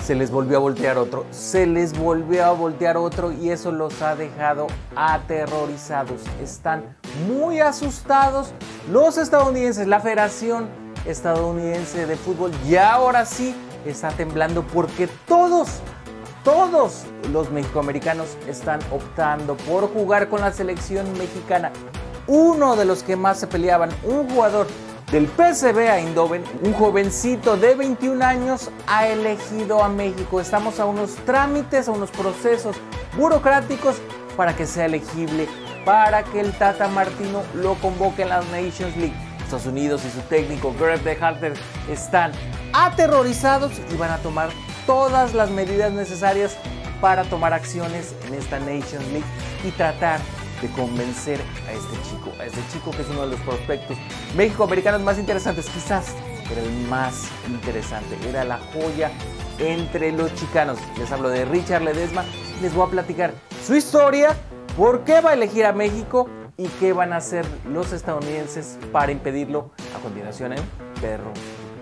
se les volvió a voltear otro, y eso los ha dejado aterrorizados. Están muy asustados los estadounidenses, la Federación Estadounidense de Fútbol ya ahora sí está temblando porque todos los mexicoamericanos están optando por jugar con la selección mexicana. Uno de los que más se peleaban, un jugador del PSV Eindhoven, un jovencito de 21 años, ha elegido a México. Estamos a unos trámites, a unos procesos burocráticos para que sea elegible, para que el Tata Martino lo convoque en la Nations League. Estados Unidos y su técnico Greg Berhalter están aterrorizados y van a tomar todas las medidas necesarias para tomar acciones en esta Nations League y tratar de convencer a este chico que es uno de los prospectos mexicoamericanos más interesantes, quizás era el más interesante, era la joya entre los chicanos. Les hablo de Richard Ledesma, les voy a platicar su historia, por qué va a elegir a México y qué van a hacer los estadounidenses para impedirlo a continuación en Perro.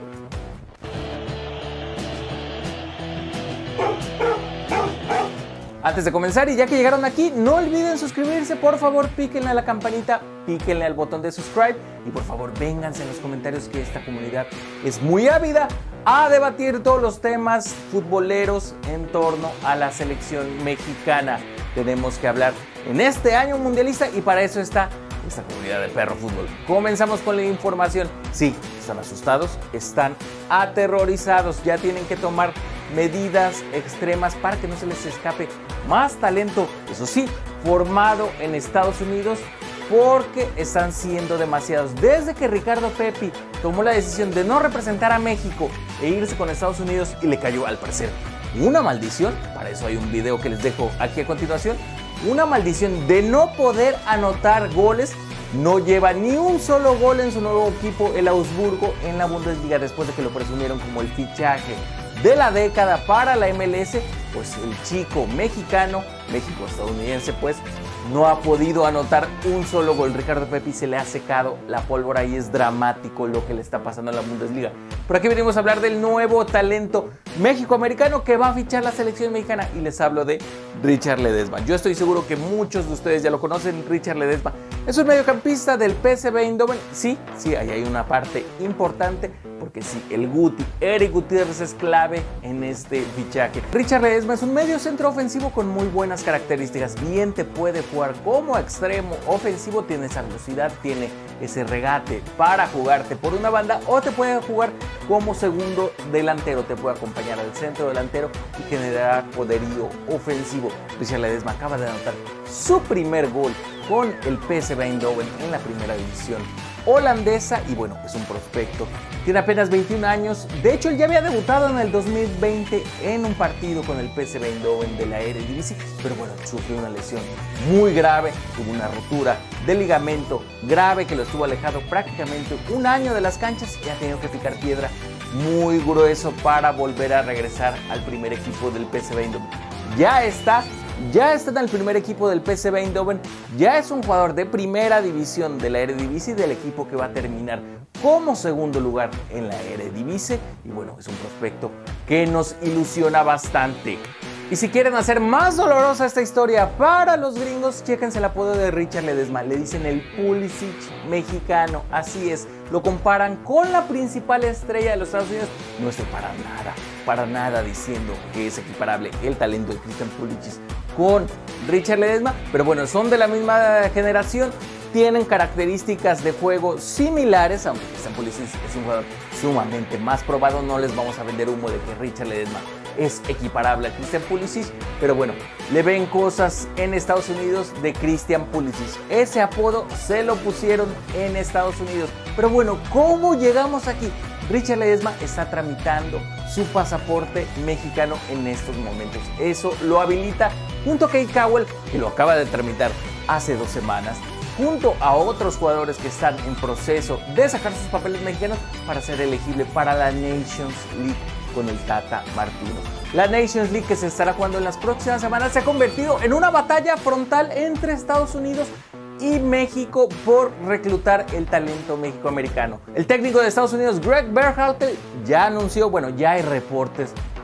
Antes de comenzar, y ya que llegaron aquí, no olviden suscribirse, por favor, píquenle a la campanita, píquenle al botón de subscribe y por favor vénganse en los comentarios, que esta comunidad es muy ávida a debatir todos los temas futboleros en torno a la selección mexicana. Tenemos que hablar en este año mundialista y para eso está esta comunidad de Perro Fútbol. Comenzamos con la información. Sí, están asustados, están aterrorizados, ya tienen que tomar medidas extremas para que no se les escape más talento, eso sí, formado en Estados Unidos, porque están siendo demasiados. Desde que Ricardo Pepi tomó la decisión de no representar a México e irse con Estados Unidos, y le cayó al parecer una maldición, para eso hay un video que les dejo aquí a continuación, una maldición de no poder anotar goles. No lleva ni un solo gol en su nuevo equipo, el Augsburgo, en la Bundesliga, después de que lo presumieron como el fichaje de la década para la MLS. Pues el chico mexicano, México-estadounidense, pues no ha podido anotar un solo gol. Ricardo Pepi se le ha secado la pólvora y es dramático lo que le está pasando en la Bundesliga. Por aquí venimos a hablar del nuevo talento mexicoamericano que va a fichar la selección mexicana y les hablo de Richard Ledesma. Yo estoy seguro que muchos de ustedes ya lo conocen. Richard Ledesma es un mediocampista del PSV Eindhoven. Sí, ahí hay una parte importante, porque sí, el Guti, Eric Gutiérrez, es clave en este fichaje. Richard Ledesma es un medio centro ofensivo con muy buenas características. Bien te puede jugar como extremo ofensivo, tiene esa velocidad, tiene ese regate para jugarte por una banda, o te puede jugar como segundo delantero, te puede acompañar al centro delantero y generar poderío ofensivo. Richard Ledesma acaba de anotar su primer gol con el PSV Eindhoven en la primera división holandesa y bueno, es un prospecto. Tiene apenas 21 años. De hecho, él ya había debutado en el 2020 en un partido con el PSV Eindhoven de la Eredivisie, pero bueno, sufrió una lesión muy grave, tuvo una rotura de ligamento grave que lo estuvo alejado prácticamente un año de las canchas y ha tenido que picar piedra muy grueso para volver a regresar al primer equipo del PSV Eindhoven. Ya está en el primer equipo del PSV Eindhoven, ya es un jugador de primera división de la Eredivisie, del equipo que va a terminar como segundo lugar en la Eredivisie, y bueno, es un prospecto que nos ilusiona bastante. Y si quieren hacer más dolorosa esta historia para los gringos, chéquense el apodo de Richard Ledesma. Le dicen el Pulisic mexicano, así es. Lo comparan con la principal estrella de los Estados Unidos. No estoy para nada diciendo que es equiparable el talento de Christian Pulisic con Richard Ledesma, pero bueno, son de la misma generación, tienen características de juego similares, aunque Christian Pulisic es un jugador sumamente más probado. No les vamos a vender humo de que Richard Ledesma es equiparable a Christian Pulisic, pero bueno, le ven cosas en Estados Unidos de Christian Pulisic. Ese apodo se lo pusieron en Estados Unidos, pero bueno, ¿cómo llegamos aquí? Richard Ledesma está tramitando su pasaporte mexicano en estos momentos. Eso lo habilita junto a Kate Cowell, que lo acaba de tramitar hace 2 semanas, junto a otros jugadores que están en proceso de sacar sus papeles mexicanos para ser elegible para la Nations League con el Tata Martino. La Nations League, que se estará jugando en las próximas semanas, se ha convertido en una batalla frontal entre Estados Unidos y México por reclutar el talento mexicoamericano. El técnico de Estados Unidos, Greg Berhalter, ya anunció, bueno, ya hay reportes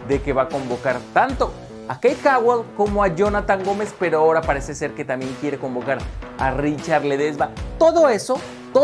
de que va a convocar tanto a Kate Cowell como a Jonathan Gómez, pero ahora parece ser que también quiere convocar a Richard Ledesma. Todo eso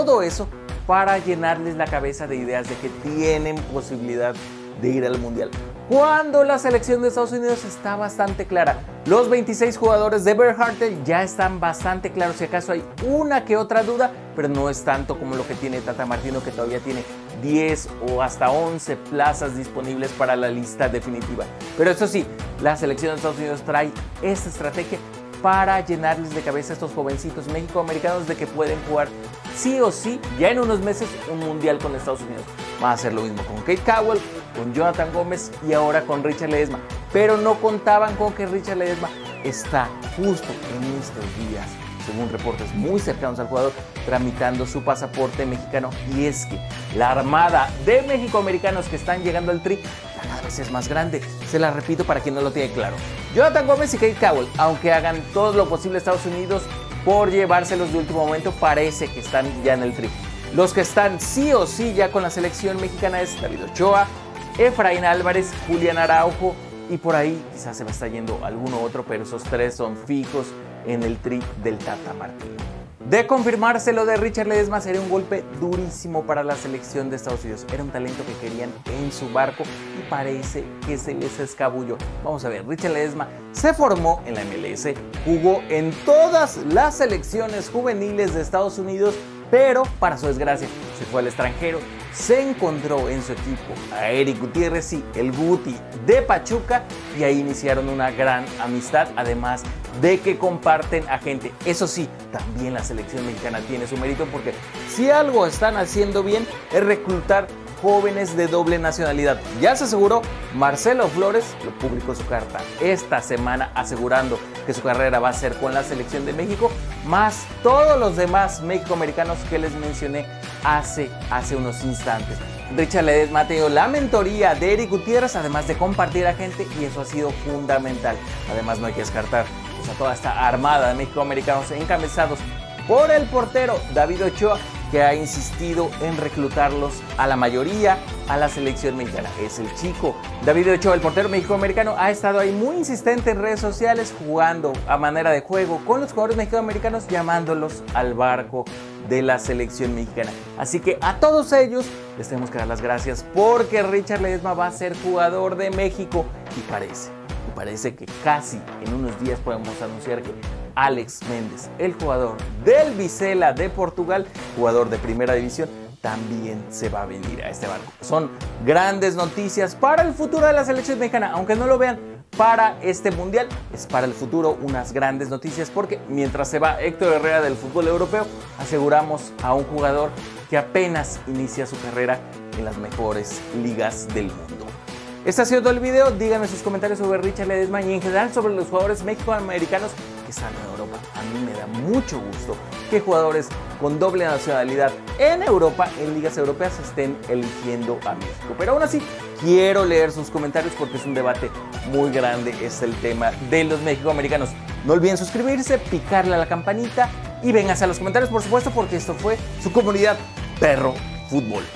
para llenarles la cabeza de ideas de que tienen posibilidad de ir al Mundial. Cuando la selección de Estados Unidos está bastante clara. Los 26 jugadores de Berhalter ya están bastante claros. Si acaso hay una que otra duda, pero no es tanto como lo que tiene Tata Martino, que todavía tiene 10 o hasta 11 plazas disponibles para la lista definitiva. Pero eso sí, la selección de Estados Unidos trae esta estrategia para llenarles de cabeza a estos jovencitos mexicoamericanos de que pueden jugar sí o sí, ya en unos meses, un mundial con Estados Unidos. Va a hacer lo mismo con Kate Cowell, con Jonathan Gómez y ahora con Richard Ledesma. Pero no contaban con que Richard Ledesma está justo en estos días, según reportes muy cercanos al jugador, tramitando su pasaporte mexicano. Y es que la armada de mexicoamericanos que están llegando al Tri cada vez es más grande. Se la repito para quien no lo tiene claro. Jonathan Gómez y Kate Cowell, aunque hagan todo lo posible Estados Unidos por llevárselos de último momento, parece que están ya en el Tri. Los que están sí o sí ya con la selección mexicana es David Ochoa, Efraín Álvarez, Julián Araujo y por ahí quizás se me está yendo alguno otro, pero esos tres son fijos en el Tri del Tata Martino. De confirmarse lo de Richard Ledesma, sería un golpe durísimo para la selección de Estados Unidos. Era un talento que querían en su barco y parece que se les escabulló. Vamos a ver, Richard Ledesma se formó en la MLS, jugó en todas las selecciones juveniles de Estados Unidos, pero para su desgracia se fue al extranjero. Se encontró en su equipo a Eric Gutiérrez y el Guti de Pachuca y ahí iniciaron una gran amistad, además de que comparten a gente. Eso sí, también la selección mexicana tiene su mérito, porque si algo están haciendo bien es reclutar jóvenes de doble nacionalidad. Ya se aseguró, Marcelo Flores lo publicó su carta esta semana asegurando que su carrera va a ser con la selección de México, más todos los demás mexicoamericanos que les mencioné hace unos instantes. Richard Ledesma ha tenido la mentoría de Eric Gutiérrez, además de compartir a gente, y eso ha sido fundamental. Además, no hay que descartar a toda esta armada de mexicoamericanos encabezados por el portero David Ochoa, que ha insistido en reclutarlos a la mayoría a la selección mexicana. Es el chico David Ochoa, el portero mexicoamericano, ha estado ahí muy insistente en redes sociales, jugando a manera de juego con los jugadores mexicoamericanos, llamándolos al barco de la selección mexicana. Así que a todos ellos les tenemos que dar las gracias, porque Richard Ledesma va a ser jugador de México y parece que casi en unos días podemos anunciar que Alex Méndez, el jugador del Vizela de Portugal, jugador de primera división, también se va a venir a este barco. Son grandes noticias para el futuro de la selección mexicana, aunque no lo vean para este mundial, es para el futuro unas grandes noticias, porque mientras se va Héctor Herrera del fútbol europeo, aseguramos a un jugador que apenas inicia su carrera en las mejores ligas del mundo. Este ha sido todo el video. Díganme sus comentarios sobre Richard Ledesma y en general sobre los jugadores mexicoamericanos que están en Europa. A mí me da mucho gusto que jugadores con doble nacionalidad en Europa, en ligas europeas, estén eligiendo a México. Pero aún así, quiero leer sus comentarios porque es un debate muy grande. Es el tema de los mexicoamericanos. No olviden suscribirse, picarle a la campanita y vénganse a los comentarios, por supuesto, porque esto fue su comunidad Perro Fútbol.